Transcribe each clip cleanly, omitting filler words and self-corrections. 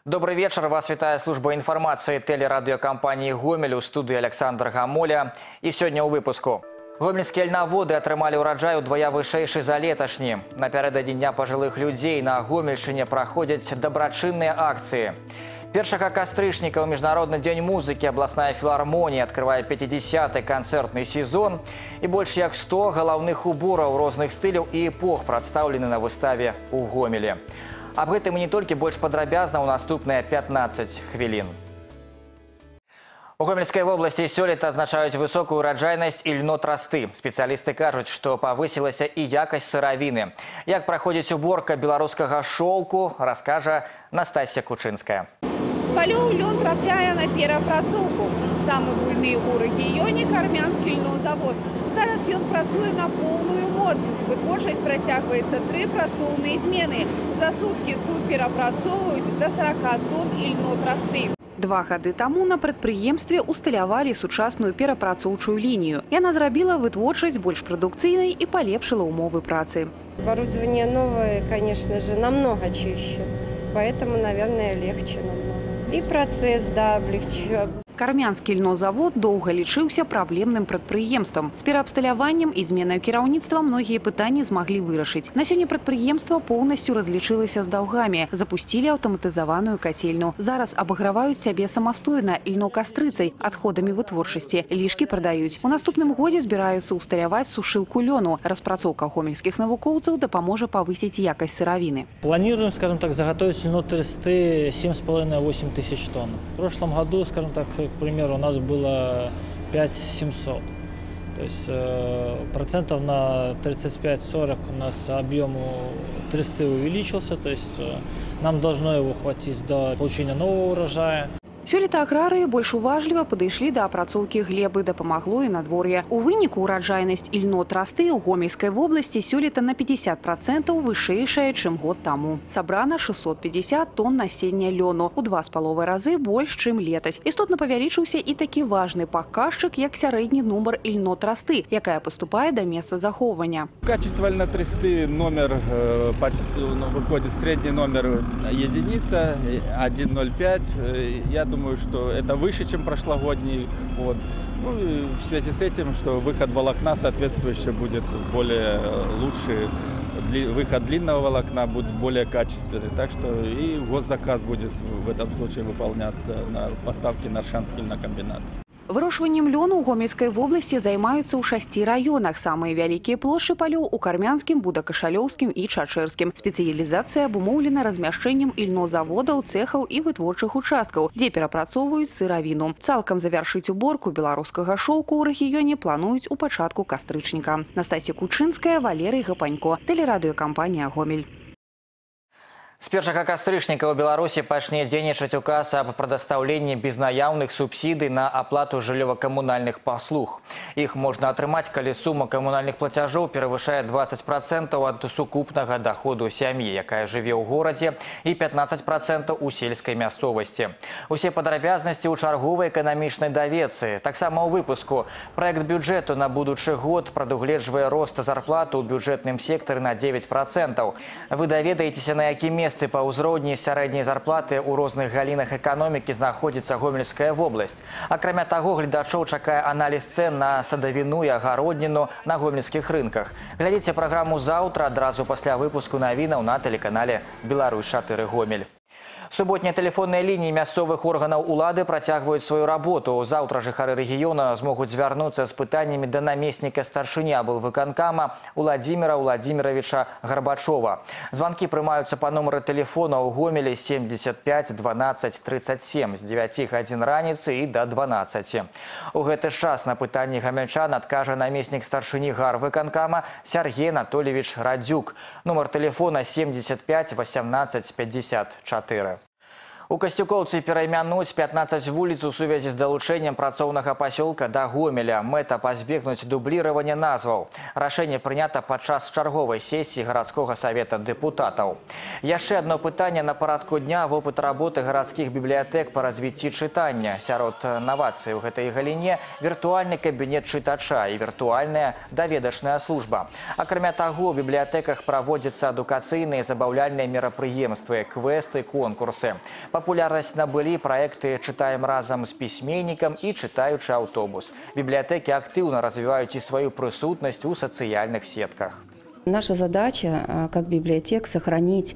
Добрый вечер. Вас вітае служба информации телерадиокомпании «Гомель», у студии Александр Гамоля. И сегодня у выпуску. Гомельские льноводы атрымалі ўраджай удвая вышэйшы за леташні. Напярэдадні дня пожилых людей на Гомельшчыне праходзяць дабрачынныя акции. 1 кастрычніка ў Міжнародны дзень музыкі областная філармонія открывае 50-й канцэртны сезон. И больше як 100 галаўных убораў розных стыляў і эпох прадстаўлены на выставе у Гомелі. Об гэтым і не толькі больш падрабязна ў наступныя 15 хвілін. У Гомельской области сёлета азначаюць высокую ураджайнасць і льнотрасты. Спецыялісты кажуць, што павысілася і якасць сыравіны. Як праходзіць уборка беларускага шоўку, раскажа Настасья Кучынская. З палёў лён трапляе на перапрацоўку. Самы буйны ў рэгіёне кармянскі льнозавод. Зараз ён працуе на поўную моц. Вытворчасць працягваецца 3 працоўныя змены. За суткі тут перапрацоўваюць да 40 тонн льнотрасты. 2 гады таму на прадпрыемстве усталявалі сучасную перапрацоўчую лінію. Яна зрабіла вытворчасць больш прадукцыйнай і палепшыла умовы працы. Оборудование новое, конечно же, намного чище. Поэтому, наверное, легче намного. И процесс, да, облегчил. Кармянскі льнозавод доўга лічыўся праблемным прадпрыемствам. З пераабсталяваннем і зменаю кіраўніцтва многія пытанні змаглі вырашыць. На сёння прадпрыемства поўнасцю разлічылася з даўгамі, запусцілі аўтаматызаваную кацельню. Зараз абаграваюць сябе самастойна льнокастрыцай, адходамі вытворчасці. Лішкі прадаюць. У наступным годзе збіраюцца ўсталяваць сушылку лёну. Распрацоўка гомельскіх навукоўцаў дапаможа павысіць якасць сыравіны. Планируем, скажем так, заготовить льнотрасты 7,5–8 тысяч тонн. В прошлом году, скажем так, к примеру, у нас было 5700. То есть процентов на 35–40 у нас объем тресты увеличился. То есть нам должно его хватить до получения нового урожая. Сёлета аграрыі больш уважліва падышлі да апрацоўкі глебы, дапамагло і надвор'е. У выніку ураджайнасць і льнотрасты ў Гомельскай вобласці сёлета на 50% вышэйшая, чым год таму. Сабрана 650 тонн насення лёну, у 2,5 разы больш, чым летась. Істотна павялічыўся і такі важны паказчык, як сярэдні нумар льнотрасты, якая паступае да месца захоўвання. Качество льнотрасты номер выходит средний номер единица 1,05. Я думаю, что это выше, чем прошлогодний год. Ну и в связи с этим, что выход волокна соответствующий будет более лучший, выход длинного волокна будет более качественный. Так что и госзаказ будет в этом случае выполняться на поставки на Аршанский льнокомбинат. Вырошваннем лёну ў Гомельскай вобласці займаюцца ў 6 раёнах. Самыя вялікія плошчы палёў у Кармянскім, Будакашалёўскім і Чачэрскім. Спецыялізацыя абумоўлена размяшчэннем льнозаводаў, цэхаў і вытворчых участкаў, дзе перапрацоўваюць сыравіну. Цалкам завяршыць уборку беларускага шоўку ў рэгіёне плануюць у пачатку кастрычніка. Настасья Кучынская, Валерый Гапанько, телерадыёкампанія «Гомель». С 1 кастрычніка ў Беларусі пачне дзейнічаць указ аб прадастаўленні безнаяўных субсідый на аплату жыллёва-камунальных паслуг. Іх можна атрымаць, калі сума камунальных плацяжоў перавышае 20% ад сукупнага даходу сям'і, якая жыве ў горадзе, і 15% у сельскай мясцовасці. Усе падрабязнасці ў чарговай эканамічнай даведцы. Таксама ў выпуску. Праект бюджэту на будучы год прадугледжвае рост зарплаты ў бюджэтным сектары на 9%. Вы даведаецеся, на якім месцы па ўзроўні сярэдняй зарплаты ў розных галінах эканомікі знаходзіцца Гомельская вобласць. Акрамя таго, гледачоў чакае аналіз цэн на садавіну і агародніну на гомельскіх рынках. Глядзіце праграму заўтра адразу пасля выпуску навінаў на тэлеканале «Беларусь-4 Гомель». Суботнія тэлефонныя лініі мясцовых органаў улады працягваюць сваю работу. Заўтра жыхары рэгіёна змогуць звярнуцца з пытаннямі да намесніка старшыні аблвыканкама Уладзіміра Уладзіміровича Гарбачова. Званкі прымаюцца па нумары тэлефона ў Гомелі 75 12 37 з 9 гадзін раніцы і да 12. У гэты час на пытанні гамельчан адкажа намеснік старшыні гарвыканкама Сергей Анатольевич Радзюк. Нумар тэлефона 75 18 54. У Касцюкоўцы пераймянуць 15 вуліц у сувязі з далучэннем працоўнага пасёлка да Гомеля. Мэта пазбегнуць дубліравання назваў. Рашэнне прынята падчас чарговай сесіі гарадскога савета дэпутатаў. Яшчэ адно пытанне на парадку дня – вопыт работы гарадскіх бібліятэк па развіцці чытання. Сярод навацый у гэтай галіне віртуальны кабінет чытача і віртуальная даведачная служба. Акрамя таго, у бібліятэках праводзяцца адукацыйныя забаўляльныя мерапрыемствы, квесты, конкурсы. Па Популярность набыли проекты «Читаем разом с письменником» и «Читаючий автобус». Библиотеки активно развивают и свою присутность у социальных сетках. Наша задача, как библиотек, сохранить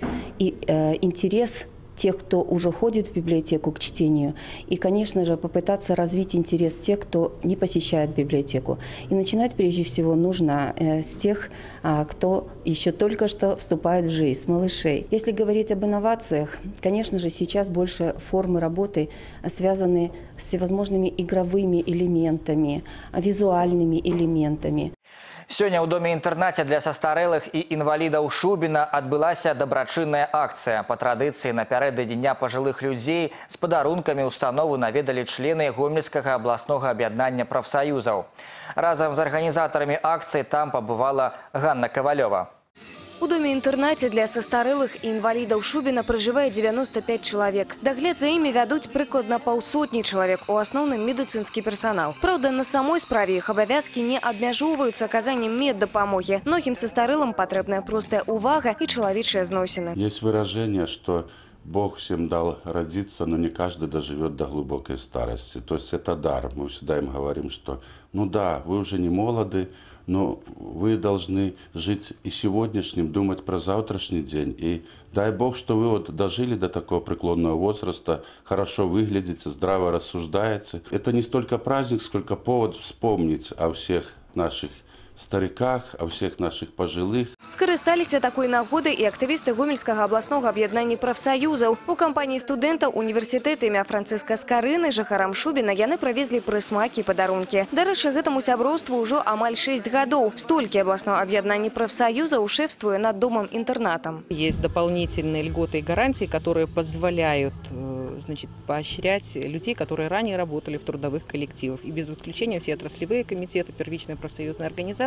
интерес тех, кто уже ходит в библиотеку к чтению, и, конечно же, попытаться развить интерес тех, кто не посещает библиотеку. И начинать, прежде всего, нужно с тех, кто еще только что вступает в жизнь, с малышей. Если говорить об инновациях, конечно же, сейчас больше формы работы связаны с всевозможными игровыми элементами, визуальными элементами. Сегодня у доме-интернате для состарелых и инвалидов Шубина отбылася добрачынная акция. По традиции, напярэдадні Дня пожилых людей с подарунками установу наведали члены Гомельского областного объединения профсоюзов. Разом с организаторами акции там побывала Ганна Ковалева. У доме-интернате для состарелых и инвалидов Шубина проживает 95 человек. Догляд за ими ведут прикладно полсотни человек, у основном медицинский персонал. Правда, на самой справе их обовязки не обмежевываются оказанием меддопомоги. Многим состарелым потребна простая увага и человеческие зносины. Есть выражение, что Бог всем дал родиться, но не каждый доживет до глубокой старости. То есть это дар. Мы всегда им говорим, что ну да, вы уже не молоды, но вы должны жить и сегодняшним, думать про завтрашний день. И дай Бог, что вы вот дожили до такого преклонного возраста, хорошо выглядите, здраво рассуждаете. Это не столько праздник, сколько повод вспомнить о всех наших стариках, о всех наших пожилых. Скористались такой нагоды и активисты Гомельского областного объединения профсоюзов. У компании студентов университета імя Франциска Скарыны жыхарам Шубина яны провезли прысмаки и подарунки. Дарэчы, гэтаму сяброўству уже амаль 6 годов. Столькі областного объединения профсоюзов шефствуя над домом-интернатом. Есть дополнительные льготы и гарантии, которые позволяют поощрять людей, которые ранее работали в трудовых коллективах. И без исключения все отраслевые комитеты, первичные профсоюзные организации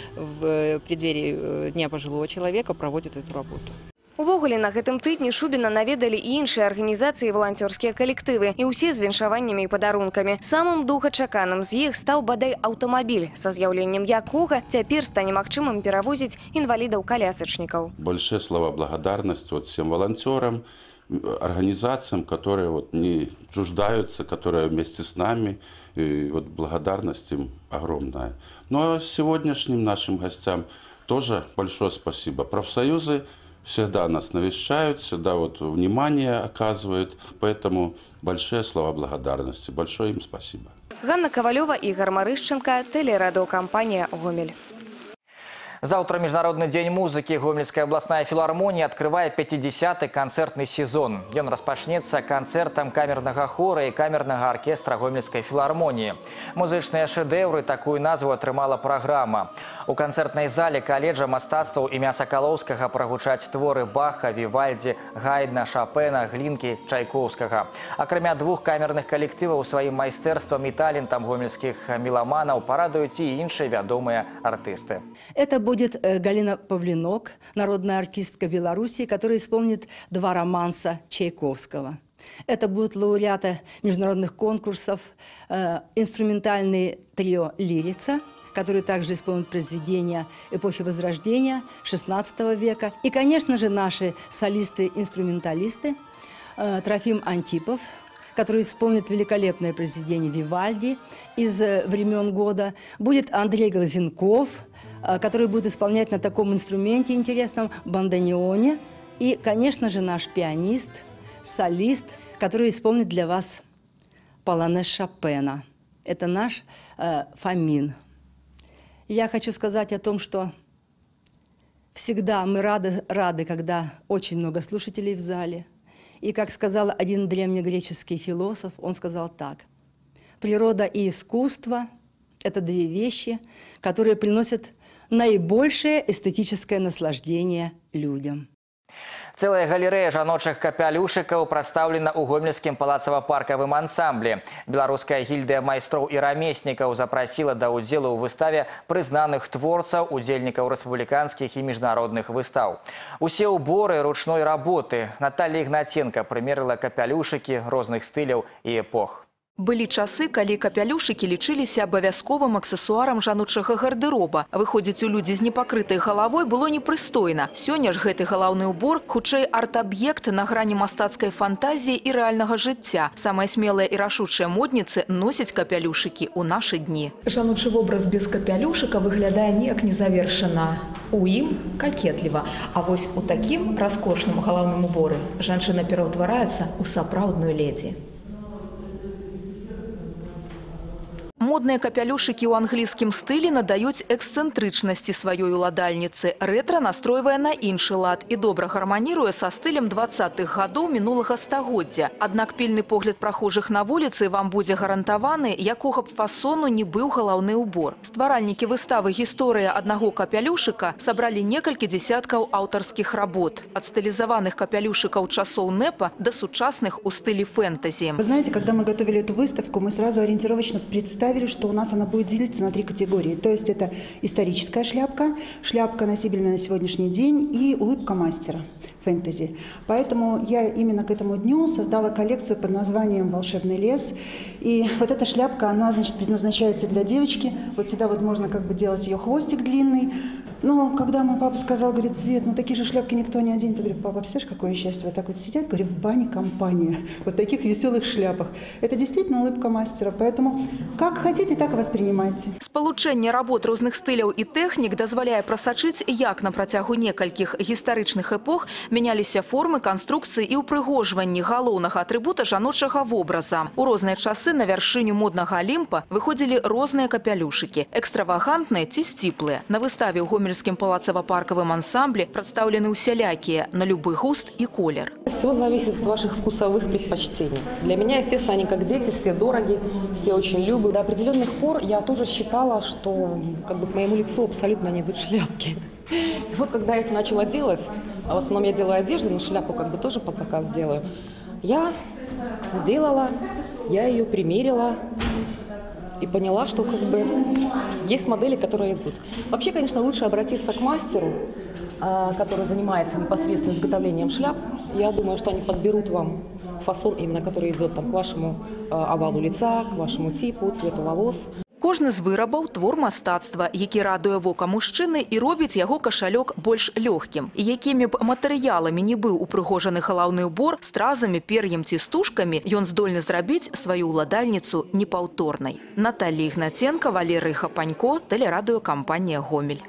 в преддверии Дня пожилого человека проводят эту работу. Увогуле на гэтым тыдні Шубина наведали и іншыя организации и волонтерские коллективы, и усе з віншаваннями и подарунками. Самым доўгачаканым з іх стаў бадай аўтамабіль, са з'яўленнем якога цяпер стане магчымым перавозіць инвалидов-колясочников. Большое слова благодарности всем волонтерам, организациям, которые не чуждаются, которые вместе с нами. И благодарность им огромная. Ну а сегодняшним нашим гостям тоже большое спасибо. Профсоюзы всегда нас навещают, всегда внимание оказывают. Поэтому большие слова благодарности. Большое им спасибо. Ганна Ковалева, Игорь Марышченко, телерадиокомпания «Гомель». Завтра Международный день музыки. Гомельская областная филармония открывает 50-й концертный сезон. Он распочнется концертом камерного хора и камерного оркестра Гомельской филармонии. Музычные шедевры такую назву отрымала программа. У концертной зале колледжа мастацтваў імя Сакалоўскага прагучаць творы Баха, Вивальди, Гайдна, Шопена, Глинки, Чайковского. Акрамя двух камерных коллективов своим майстэрствам и талентом гомельских меломанов порадуют и іншыя вядомыя артисты. Это будет Галина Павлинок, народная артистка Беларуси, которая исполнит 2 романса Чайковского. Это будут лауреаты международных конкурсов, инструментальный трио «Лирица», которые также исполнят произведения эпохи Возрождения, XVI века. И, конечно же, наши солисты-инструменталисты Трофим Антипов, который исполнит великолепное произведение Вивальди из времен года. Будет Андрей Глазенков, который будет исполнять на таком инструменте интересном бандонеоне. И, конечно же, наш пианист, солист, который исполнит для вас полонез Шопена. Это наш Фомин. Я хочу сказать о том, что всегда мы рады, когда очень много слушателей в зале. И, как сказал один древнегреческий философ, он сказал так: природа и искусство – это 2 вещи, которые приносят наибольшее эстетическое наслаждение людям. Целая галерея жаночых капялюшыкаў прадстаўлена ў гомельскім палацава-паркавым ансамблі. Беларуская гільдыя майстроў і рамеснікаў запрасіла да ўдзелу ў выставе прызнаных творцаў, удзельнікаў рэспубліканскіх і міжнародных выстаў. Усе ўборы ручной работы. Наталья Ігнаценка прымерыла капялюшыкі розных стыляў і эпох. Былі часы, калі капялюшыкі лічыліся абавязковым аксесуарам жаночага гардероба. Выходзіць у людзі з непакрытай галавой было непрыстойна. Сёння ж гэты галаўны ўбор хутчэй арт-аб'ект на грані мастацкай фантазіі і рэальнага жыцця. Самыя смелыя і рашучыя модніцы носяць капялюшыкі ў нашы дні. Жаночы вобраз без капялюшыка выглядае неяк незавершана. У ім какетліва. А вось у такім раскошным галаўным уборы жанчына пераўтвараецца ў сапраўдную ледзі. Модныя капялюшыкі ў англійскім стылі надаюць эксцэнтрычнасці сваёй уладальніцы. Рэтра настройвае на іншы лад і добра гарманіруе са стылем 20-х гадоў мінулага стагоддзя. Аднак пільны погляд прахожых на вуліцы вам будзе гарантаваны, якога б фасону не быў галаўны ўбор. Стваральнікі выставы «Гісторыя аднаго капялюшыка» сабралі некалькі дзесяткаў аўтарскіх работ. Ад стылізаваных капялюшыкаў часоў НЭПа до сучасных у стылі фэнтэзі. Вы знаете, когда мы готовили эту выставку, мы сразу ориентировочно представили, что у нас она будет делиться на 3 категории. То есть это историческая шляпка, шляпка носибельная на сегодняшний день и улыбка мастера фэнтези. Поэтому я именно к этому дню создала коллекцию под названием «Волшебный лес». И вот эта шляпка, она, значит, предназначается для девочки. Вот сюда вот можно как бы делать ее хвостик длинный. Но когда мой папа сказал, говорит: Свет, ну такие же шляпки никто не оденет. Я говорю: папа, представляешь, какое счастье, вот так вот сидят, говорю, в бане компания, вот таких веселых шляпах. Это действительно улыбка мастера, поэтому как хотите, так и воспринимайте. Спалучэнне работ розных стыляў і тэхнік дазваляе прасачыць, як на працягу некалькіх гістарычных эпох мяняліся формы, канструкцыі і ўпрыгожванні галоўнага атрыбута жаночага вобраза. У розныя часы на вяршыню моднага алімпа выходзілі розныя капялюшыкі, экстравагантныя ці сціплыя. На выставе ў Гомельскім палацава-паркавым ансамблі прадстаўлены усялякія, на любы густ и колер. Все зависит от ваших вкусовых предпочтений. Для меня, естественно, они как дети, все дороги, все очень любят. До определенных пор я тоже считала, что как бы к моему лицу абсолютно не идут шляпки. И вот когда я их начала делать, а в основном я делаю одежду, но шляпу как бы тоже под заказ делаю, я сделала, я ее примерила и поняла, что как бы есть модели, которые идут. Вообще, конечно, лучше обратиться к мастеру, который занимается непосредственно изготовлением шляп. Я думаю, что они подберут вам фасон, именно который идет там, к вашему овалу лица, к вашему типу, цвету волос. Кожны з вырабаў – твор мастацтва, які радуе вока мужчыны і робіць яго кашалёк больш лёгкім. І якімі б матэрыяламі не быў упрыгожаны галаўны ўбор, стразамі, пер'ем ці стужкамі, ён здольны зрабіць сваю ўладальніцу непаўторнай. Наталья Ігнаценка, Валерий Хапанько, тэлерадыёкампанія «Гомель».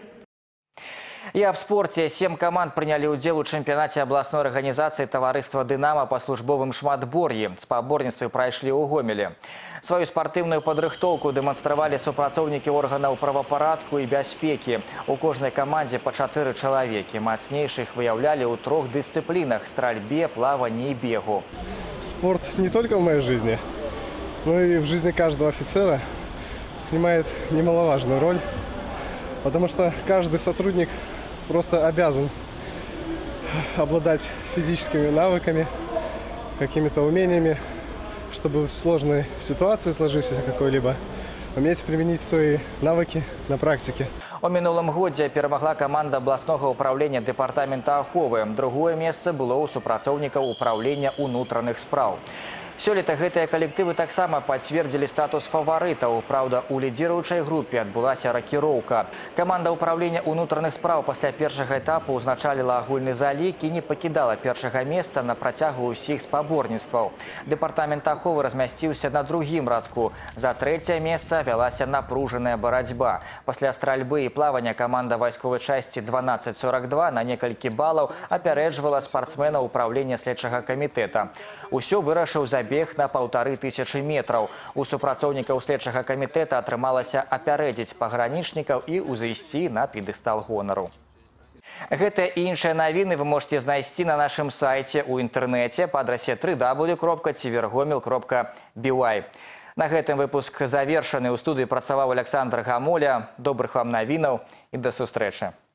И об спорте. 7 команд приняли удел у чемпионате областной организации товариства «Динамо» по службовым шматбор'і. Спаборніцтвы прайшлі ў Гомелі. Свою спортивную подрыхтоўку демонстрировали супрацоўнікі органов правопорядку и бяспекі. У кожнай команде по 4 человеки. Мацнейших выявляли у 3 дисциплинах – стрельбе, плавании и бегу. Спорт не только в моей жизни, но и в жизни каждого офицера снимает немаловажную роль. Потому что каждый сотрудник просто обязан обладать физическими навыками, какими-то умениями, чтобы в сложной ситуации, сложившейся какой-либо, уметь применить свои навыки на практике. У мінулым годзе перамагла команда областного управления департамента аховы. Другое место было у супрацоўнікаў управления унутраных спраў. Сёлета гэтыя калектывы таксама пацвердзілі статус фаварытаў. Праўда, у лідзіруючай групе адбылася ракіроўка. Каманда ўправлення ўнутраных спраў пасля першага этапу ўзначаліла агульны залік і не пакідала першага месца на працягу ўсіх спаборніцтваў. Дэпартамент аховы размясціўся на другім радку. За 3-е месца вялася напружаная барацьба. Пасля стральбы і плавання каманда вайсковай часці 1242 на некалькі балаў апярэджвала спартсмена ўправлення следчага камітэта. Усё вырашыў забег на 1500 метров. У супрацоўнікаў следчага камітэта атрымалася апярэдзіць пагранічнікаў і ўзайсці на п'едэстал гонару. Гэтыя і іншыя навіны вы можете знайсці на нашым сайце ў інтэрнэце па адрасе www.tvrgomel.by. На гэтым выпуск завершаны. У студыі працаваў Александр Гамоля. Добрых вам навінаў і да сустрэчы.